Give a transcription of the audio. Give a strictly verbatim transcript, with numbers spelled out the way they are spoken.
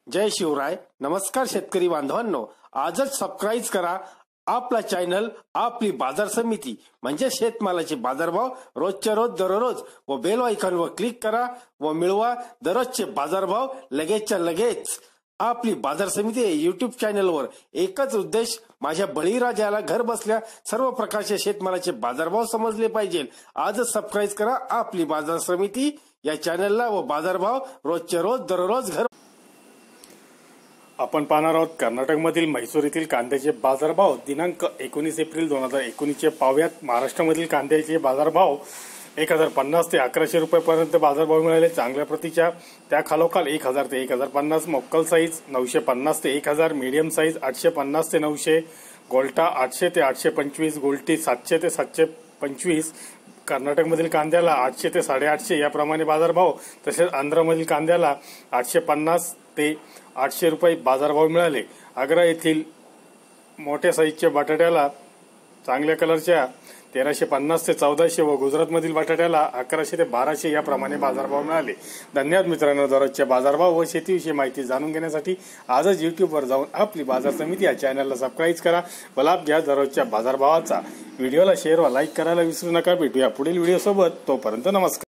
जय शिवराय. नमस्कार शेतकरी बांधवांनो, आजच सबस्क्राईब करा आपला चॅनल आपली बाजार समिती म्हणजे शेतमालाचे बाजारभाव रोजच्या रोज दररोज व बेल आयकॉनवर क्लिक करा व मिळवा दररोजचे बाजारभाव लगेचच्या लगेच. आपली बाजार समिती युट्यूब चॅनलवर एकच उद्देश, माझ्या बळीराजाला घर बसल्या सर्व प्रकारचे शेतमालाचे बाजारभाव समजले पाहिजे. आजच सबस्क्राईब करा आपली बाजार समिती या चॅनलला व बाजारभाव रोजच्या रोज दररोज घर. आपण पाहणार आहोत कर्नाटकमधील म्हैसूर येथील कांद्याचे बाजारभाव दिनांक एकोणीस एप्रिल दोन हजार एकोणीसचे पाहूयात. महाराष्ट्रामधील कांद्याचे बाजारभाव एक हजार पन्नास ते अकराशे रुपयापर्यंत बाजारभाव मिळाले चांगल्या प्रतीच्या. त्या खालोखाल एक हजार ते एक हजार पन्नास, मोक्कल साईज नऊशे पन्नास ते एक हजार, मीडियम साईज आठशे पन्नास ते नऊशे, गोल्टा आठशे ते आठशे पंचवीस, गोल्टी सातशे ते सातशे पंचवीस. कर्नाटकमधील कांद्याला आठशे ते साडेआठशे याप्रमाणे बाजारभाव, तसेच आंध्रमधील कांद्याला आठशे पन्नास ते आठशे रुपये बाजारभाव मिळाले. आग्रा येथील मोठ्या साईजच्या बटाट्याला चांगल्या कलरच्या तेराशे पन्नास ते चौदाशे व गुजरातमधील बटाट्याला अकराशे ते बाराशे याप्रमाणे बाजारभाव मिळाले. धन्यवाद मित्रांनो. दररोजचे बाजारभाव व शेतीविषयी माहिती जाणून घेण्यासाठी आजच युट्यूबवर जाऊन आपली बाजार समिती या चॅनलला सबस्क्राईब करा व लाभ घ्या दररोजच्या बाजारभावाचा. व्हिडिओला शेअर व लाईक करायला विसरू नका. भेटूया पुढील व्हिडिओ सोबत. तोपर्यंत नमस्कार.